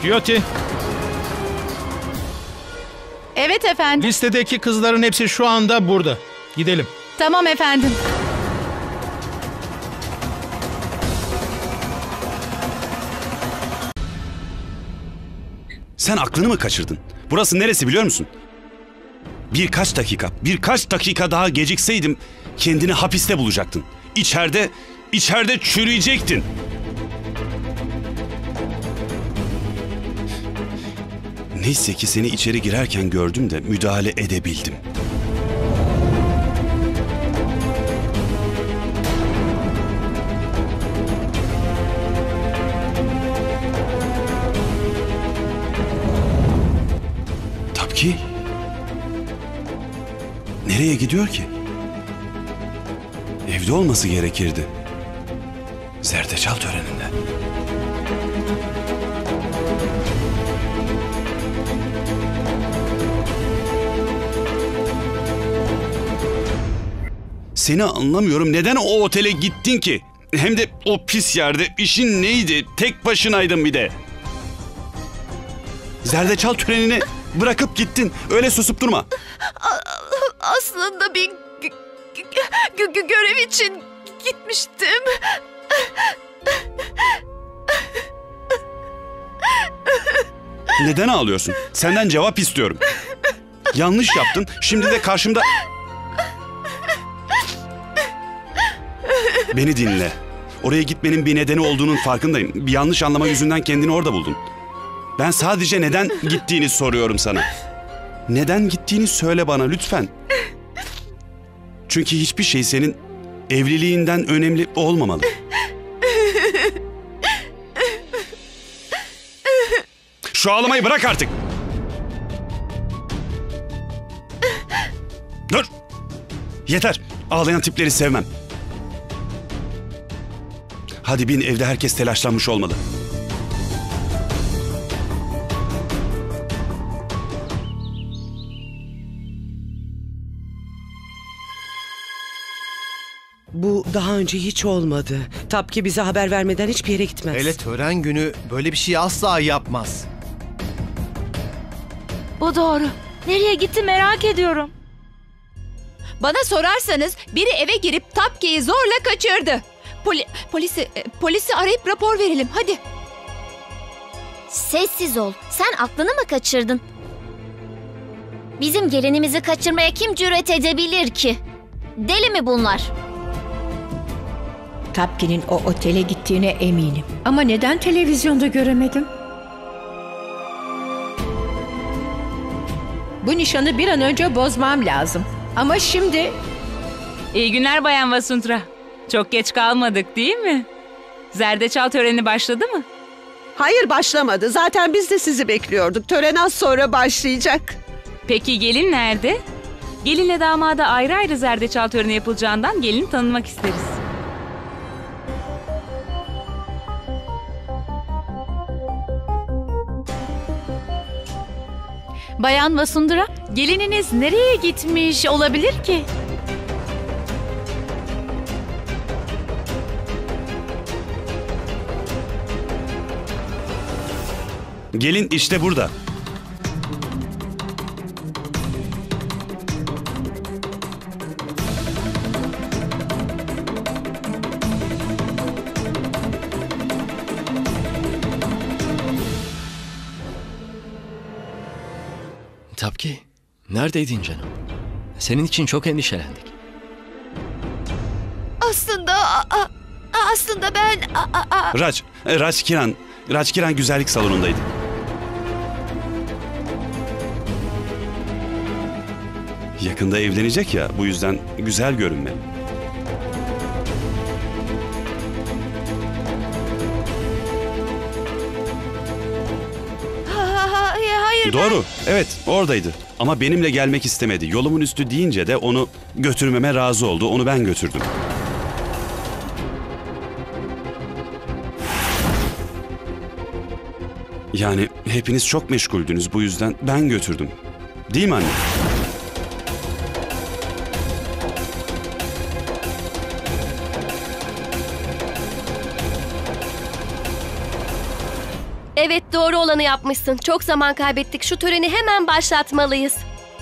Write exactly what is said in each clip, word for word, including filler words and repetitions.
Jyoti, Evet efendim. listedeki kızların hepsi şu anda burada. Gidelim. Tamam efendim. Sen aklını mı kaçırdın? Burası neresi biliyor musun? Birkaç dakika, birkaç dakika daha gecikseydim kendini hapiste bulacaktın. İçeride, içeride çürüyecektin. Neyse ki seni içeri girerken gördüm de müdahale edebildim. Tapki? Nereye gidiyor ki? Evde olması gerekirdi. Zerdeçal töreninde. Seni anlamıyorum. Neden o otele gittin ki? Hem de o pis yerde. İşin neydi? Tek başınaydın bir de. Zerdeçal törenini bırakıp gittin. Öyle susup durma. Aslında bir gö- gö- gö- görev için gitmiştim. Neden ağlıyorsun? Senden cevap istiyorum. Yanlış yaptın. Şimdi de karşımda... Beni dinle. Oraya gitmenin bir nedeni olduğunun farkındayım. Bir yanlış anlama yüzünden kendini orada buldun. Ben sadece neden gittiğini soruyorum sana. Neden gittiğini söyle bana lütfen. Çünkü hiçbir şey senin evliliğinden önemli olmamalı. Şu ağlamayı bırak artık. Dur. Yeter. Ağlayan tipleri sevmem. Hadi bin, evde herkes telaşlanmış olmalı. Bu daha önce hiç olmadı. Tapki bize haber vermeden hiçbir yere gitmez. Hele tören günü böyle bir şey asla yapmaz. Bu doğru. Nereye gitti merak ediyorum. Bana sorarsanız biri eve girip Tapki'yi zorla kaçırdı. Poli polisi, e, polisi arayıp rapor verelim hadi. Sessiz ol. Sen aklını mı kaçırdın? Bizim gelinimizi kaçırmaya kim cüret edebilir ki? Deli mi bunlar? Tapki'nin o otele gittiğine eminim. Ama neden televizyonda göremedim? Bu nişanı bir an önce bozmam lazım. Ama şimdi... İyi günler Bayan Vasuntra. Çok geç kalmadık değil mi? Zerdeçal töreni başladı mı? Hayır, başlamadı. Zaten biz de sizi bekliyorduk. Tören az sonra başlayacak. Peki gelin nerede? Gelinle damada ayrı ayrı zerdeçal töreni yapılacağından gelini tanımak isteriz. Bayan Vasundara, gelininiz nereye gitmiş olabilir ki? Gelin işte burada. Tapki, neredeydin canım? Senin için çok endişelendik. Aslında a- a- aslında ben a- a- a- Raj, e, Raj Kiran, Raj Kiran güzellik salonundaydı. Yakında evlenecek ya, bu yüzden güzel görünmeli. ha- ha- hayır ben- Doğru, evet oradaydı. Ama benimle gelmek istemedi. Yolumun üstü deyince de onu götürmeme razı oldu. Onu ben götürdüm. Yani hepiniz çok meşguldünüz. Bu yüzden ben götürdüm. Değil mi anne? Evet, doğru olanı yapmışsın. Çok zaman kaybettik. Şu töreni hemen başlatmalıyız.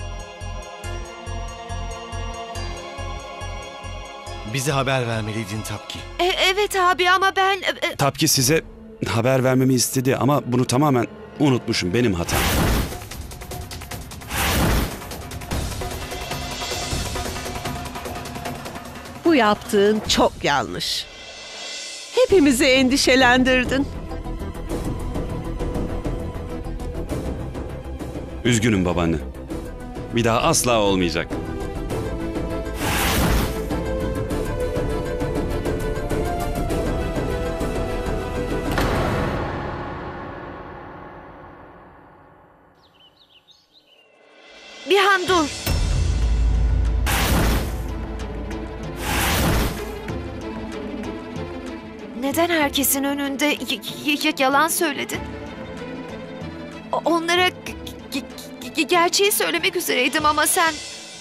Bize haber vermeliydin Tapki. E, evet abi ama ben... e, Tapki size haber vermemi istedi ama bunu tamamen unutmuşum. Benim hatam. Bu yaptığın çok yanlış. Hepimizi endişelendirdin. Üzgünüm babaanne. Bir daha asla olmayacak. Bihan dur. Neden herkesin önünde y- y- yalan söyledin? O- Onlara g- g- g- gerçeği söylemek üzereydim ama sen...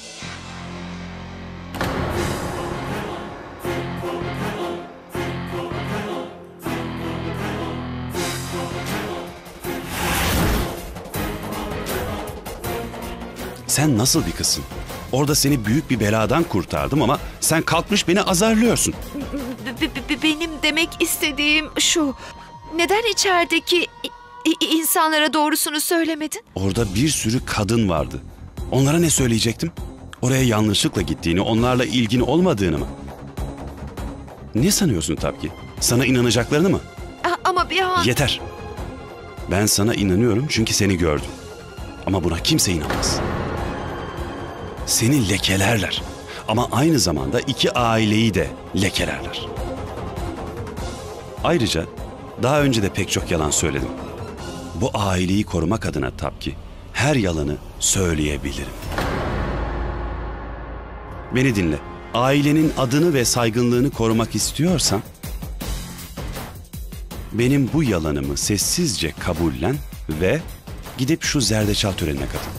Sen nasıl bir kızsın? Orada seni büyük bir beladan kurtardım ama sen kalkmış beni azarlıyorsun. B- b- b- benim demek istediğim şu. Neden içerideki i- i- insanlara doğrusunu söylemedin? Orada bir sürü kadın vardı. Onlara ne söyleyecektim? Oraya yanlışlıkla gittiğini, onlarla ilgin olmadığını mı? Ne sanıyorsun Tapki? Sana inanacaklarını mı? A- ama Bihan... Yeter. Ben sana inanıyorum çünkü seni gördüm. Ama buna kimse inanmaz. Seni lekelerler. Ama aynı zamanda iki aileyi de lekelerler. Ayrıca daha önce de pek çok yalan söyledim. Bu aileyi korumak adına Tapki her yalanı söyleyebilirim. Beni dinle. Ailenin adını ve saygınlığını korumak istiyorsan benim bu yalanımı sessizce kabullen ve gidip şu zerdeçal törenine katıl.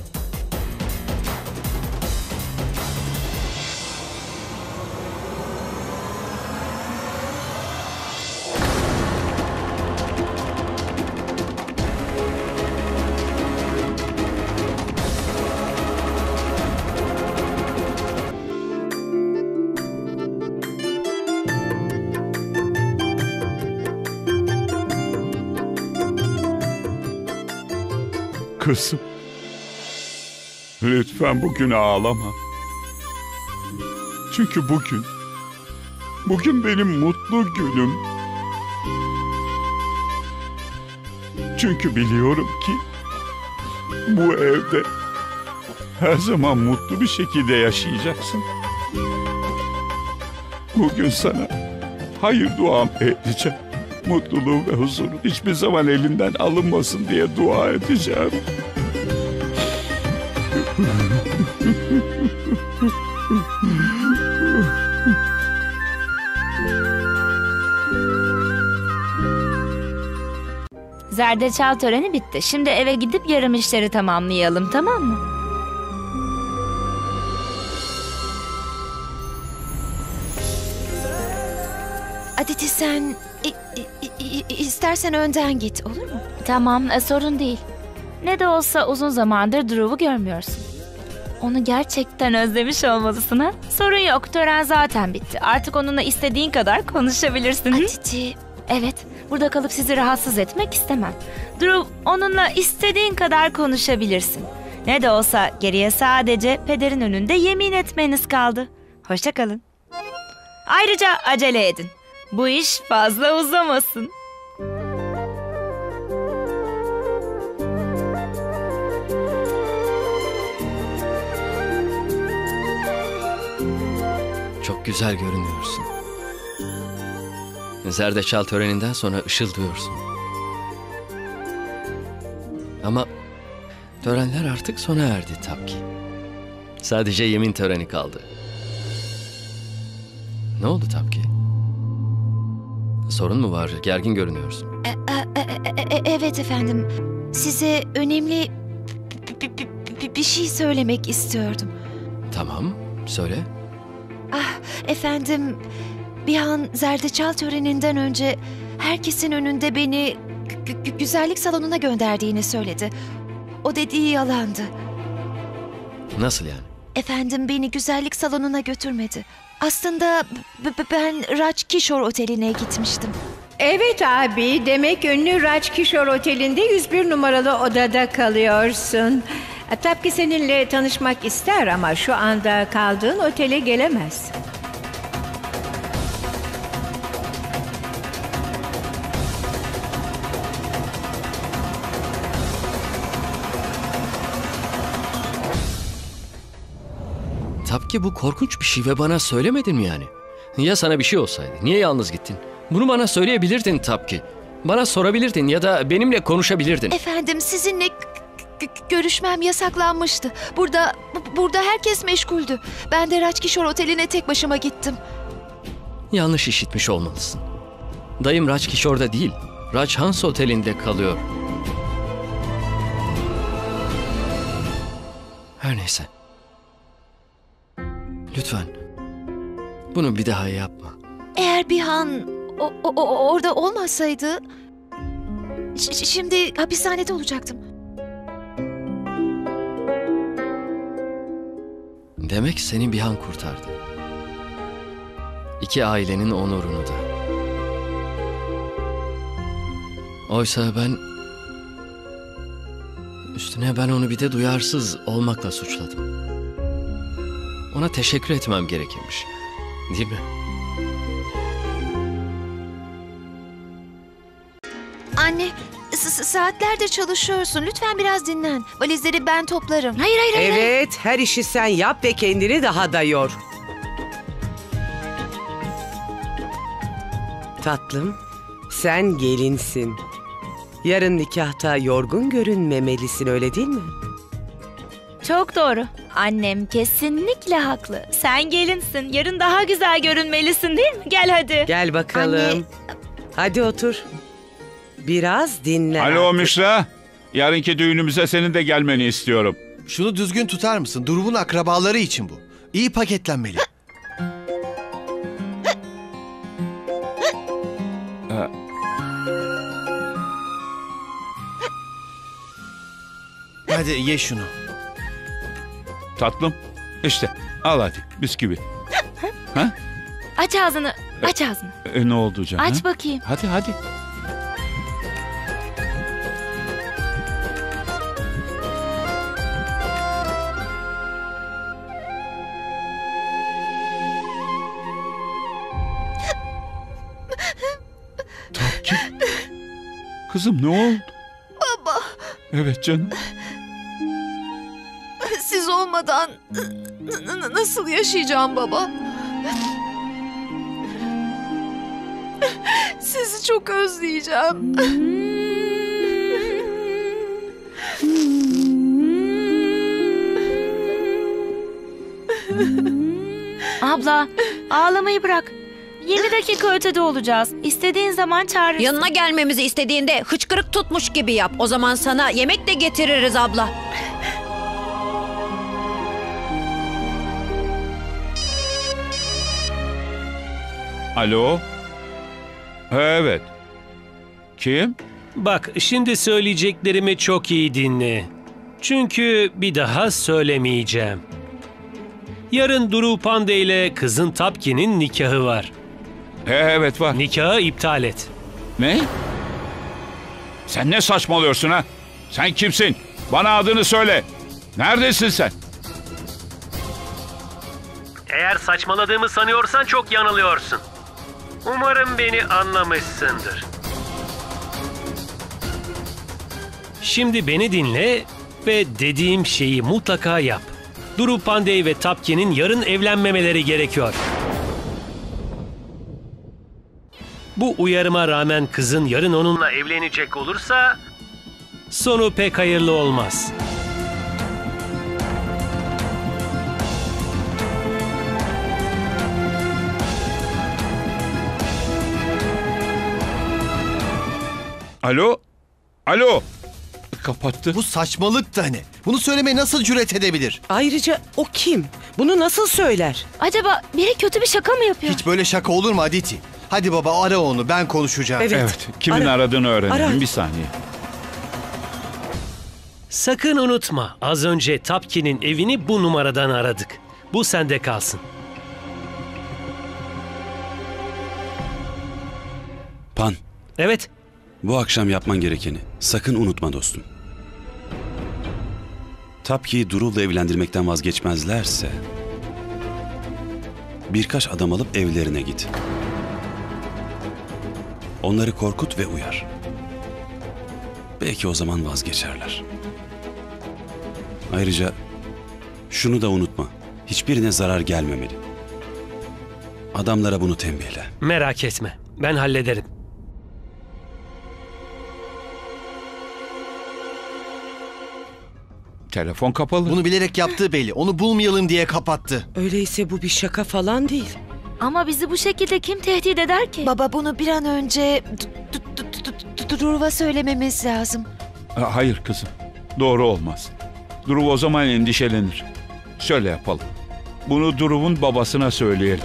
Kızım, lütfen bugün ağlama. Çünkü bugün, bugün benim mutlu günüm. Çünkü biliyorum ki bu evde her zaman mutlu bir şekilde yaşayacaksın. Bugün sana hayır duam edeceğim. Mutluluğu ve huzuru hiçbir zaman elinden alınmasın diye dua edeceğim. Zerdeçal töreni bitti. Şimdi eve gidip yarım işleri tamamlayalım, tamam mı? Aditi sen i- i- i- istersen önden git, olur mu? Tamam, e, sorun değil. Ne de olsa uzun zamandır Dhruv'u görmüyorsun. Onu gerçekten özlemiş olmalısın ha? Sorun yok, tören zaten bitti. Artık onunla istediğin kadar konuşabilirsin. Aditi... Evet, burada kalıp sizi rahatsız etmek istemem. Dhruv, onunla istediğin kadar konuşabilirsin. Ne de olsa geriye sadece pederin önünde yemin etmeniz kaldı. Hoşça kalın. Ayrıca acele edin. Bu iş fazla uzamasın. Çok güzel görünüyorsun. Zerdeçal töreninden sonra ışıldıyorsun. Ama törenler artık sona erdi Tapki. Sadece yemin töreni kaldı. Ne oldu Tapki? Sorun mu var? Gergin görünüyorsun. E, e, e, e, evet efendim. Size önemli bi- bi- bi- bir şey söylemek istiyordum. Tamam, söyle. Ah efendim, bir an zerdeçal töreninden önce herkesin önünde beni k- gü- gü- güzellik salonuna gönderdiğini söyledi. O dediği yalandı. Nasıl yani? Efendim beni güzellik salonuna götürmedi. Aslında b- b- ben Raj Kishore Oteli'ne gitmiştim. Evet abi, demek ünlü Raj Kishore Oteli'nde yüz bir numaralı odada kalıyorsun. E, Tabii ki seninle tanışmak ister ama şu anda kaldığın otele gelemez. Tabii ki bu korkunç bir şey ve bana söylemedin mi yani? Ya sana bir şey olsaydı? Niye yalnız gittin? Bunu bana söyleyebilirdin tabii ki. Bana sorabilirdin ya da benimle konuşabilirdin. Efendim sizinle g- g- görüşmem yasaklanmıştı. Burada b- burada herkes meşguldü. Ben de Raj Kishore Oteli'ne tek başıma gittim. Yanlış işitmiş olmalısın. Dayım Raj Kishore'da değil, Raj Hans Oteli'nde kalıyor. Her neyse. Lütfen. Bunu bir daha yapma. Eğer Bihan o, o- o- orada olmasaydı ş- ş- şimdi hapishanede olacaktım. Demek seni Bihan kurtardı. İki ailenin onurunu da. Oysa ben... Üstüne ben onu bir de duyarsız olmakla suçladım. Ona teşekkür etmem gerekirmiş. Değil mi? Anne, s- s- saatlerdir çalışıyorsun. Lütfen biraz dinlen. Valizleri ben toplarım. Hayır hayır hayır. hayır. Evet, her işi sen yap ve kendini daha da yor. Tatlım, sen gelinsin. Yarın nikahta yorgun görünmemelisin, öyle değil mi? Çok doğru. Annem kesinlikle haklı. Sen gelinsin. Yarın daha güzel görünmelisin değil mi? Gel hadi. Gel bakalım. Anne. Hadi otur. Biraz dinlen. Alo artık. Mişra. Yarınki düğünümüze senin de gelmeni istiyorum. Şunu düzgün tutar mısın? Durum'un akrabaları için bu. İyi paketlenmeli. Hadi ye şunu. Tatlım. İşte al hadi bisküvi. Ha? Aç ağzını. Aç ağzını. E, ne oldu canım? Aç bakayım. Hadi hadi. Tapki. Kızım ne oldu? Baba, Evet canım. siz olmadan n- n- nasıl yaşayacağım baba? Sizi çok özleyeceğim. Abla, ağlamayı bırak. yirmi dakika ötede olacağız. İstediğin zaman çağırırsın. Yanına gelmemizi istediğinde hıçkırık tutmuş gibi yap. O zaman sana yemek de getiririz abla. Alo? Evet. Kim? Bak, şimdi söyleyeceklerimi çok iyi dinle. Çünkü bir daha söylemeyeceğim. Yarın Duru Pandey ile kızın Tapki'nin nikahı var. He, evet var. Nikahı iptal et. Ne? Sen ne saçmalıyorsun ha? Sen kimsin? Bana adını söyle. Neredesin sen? Eğer saçmaladığımı sanıyorsan çok yanılıyorsun. Umarım beni anlamışsındır. Şimdi beni dinle ve dediğim şeyi mutlaka yap. Duru Pandey ve Tapki'nin yarın evlenmemeleri gerekiyor. Bu uyarıma rağmen kızın yarın onunla evlenecek olursa sonu pek hayırlı olmaz. Alo? Alo? Kapattı. Bu saçmalık da ne? Bunu söylemeye nasıl cüret edebilir? Ayrıca o kim? Bunu nasıl söyler? Acaba biri kötü bir şaka mı yapıyor? Hiç böyle şaka olur mu Aditi? Hadi baba ara onu, ben konuşacağım. Evet. Kimin Ara. aradığını öğrenelim. Ara. Bir saniye. Sakın unutma, az önce Tapki'nin evini bu numaradan aradık. Bu sende kalsın. Pan. Evet. Bu akşam yapman gerekeni sakın unutma dostum. Tapki'yi Durul'la evlendirmekten vazgeçmezlerse birkaç adam alıp evlerine git. Onları korkut ve uyar. Belki o zaman vazgeçerler. Ayrıca şunu da unutma. Hiçbirine zarar gelmemeli. Adamlara bunu tembihle. Merak etme, ben hallederim. Telefon kapalı. Bunu bilerek yaptığı belli. Onu bulmayalım diye kapattı. Öyleyse bu bir şaka falan değil. Ama bizi bu şekilde kim tehdit eder ki? Baba bunu bir an önce Duruv'a söylememiz lazım. Ha, Hayır kızım. Doğru olmaz. Duruv o zaman endişelenir. Şöyle yapalım. Bunu Duruv'un babasına söyleyelim.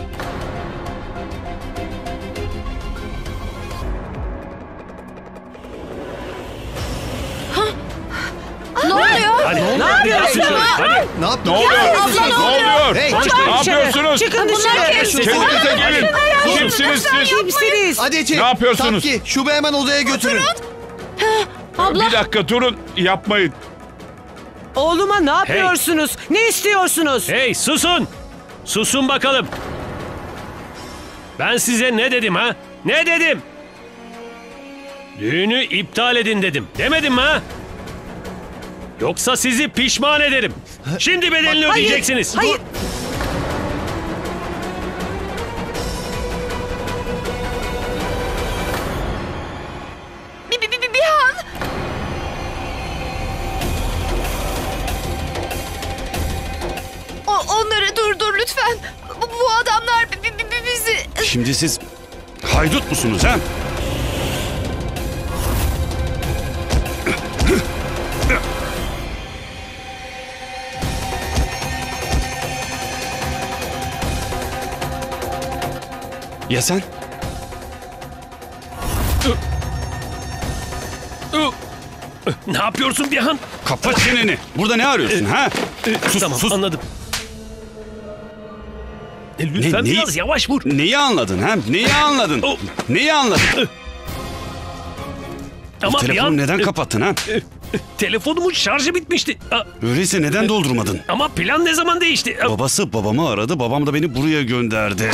Ne oluyor? Hadi. Ne yapıyorsun? Hadi. Ne yaptın? Ne oluyor? Ya, abla, Ne ne oluyor? Hey, Ne çıkın yapıyorsunuz? Çıkın dışarı. Kendinize gelin. Kimsiniz siz? Kimsiniz? Hadi Ece. Ne yapıyorsunuz? Tapki, şubu hemen odaya götürün. Bir dakika durun. Yapmayın. Oğluma ne yapıyorsunuz? Ne istiyorsunuz? Hey, susun! Susun bakalım. Ben size ne dedim ha? Ne dedim? Düğünü iptal edin dedim. Demedim mi ha? Yoksa sizi pişman ederim. Şimdi bedelini Hayır, ödeyeceksiniz. hayır. Bir, bir, bir, bir, bir an. O, onları durdur lütfen. Bu, bu adamlar bi- bi- bi- bizi... Şimdi siz haydut musunuz ha? Ya sen? Ne yapıyorsun Bihan? Kapat çeneni. Burada ne arıyorsun ha? Sus, tamam, sus. anladım. E, lütfen Ne- neyi- biraz yavaş vur. Neyi anladın ha? Neyi anladın? Oh. Neyi anladın? Ama Telefonu Bihan, neden e, kapattın ha? e, telefonumun şarjı bitmişti. A, Öyleyse neden doldurmadın? Ama plan ne zaman değişti? A, Babası babamı aradı, babam da beni buraya gönderdi.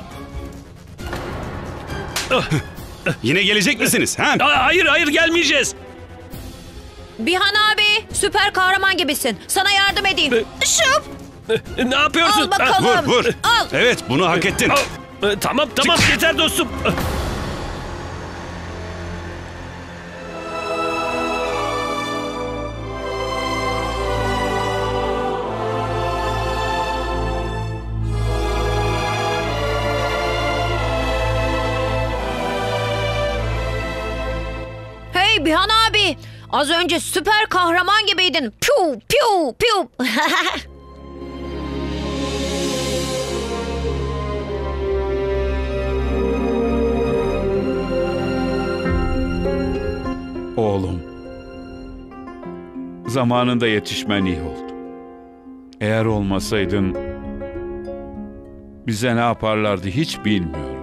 Yine gelecek misiniz ha? a, hayır hayır gelmeyeceğiz. Bihan abi, süper kahraman gibisin. Sana yardım edeyim. Şup! E, Ne yapıyorsun? Al bakalım. Vur vur. Al. Evet, bunu hak ettin. Ha, e, tamam tamam yeter dostum. Hey Bihan abi, az önce süper kahraman gibiydin. Piu piu piu. Oğlum. Zamanında yetişmen iyi oldu. Eğer olmasaydın bize ne yaparlardı hiç bilmiyorum.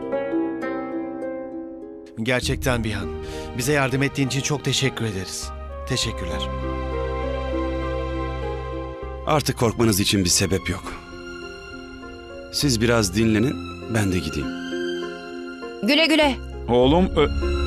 Gerçekten Bihan. Bize yardım ettiğin için çok teşekkür ederiz. Teşekkürler. Artık korkmanız için bir sebep yok. Siz biraz dinlenin, ben de gideyim. Güle güle. Oğlum... Ö-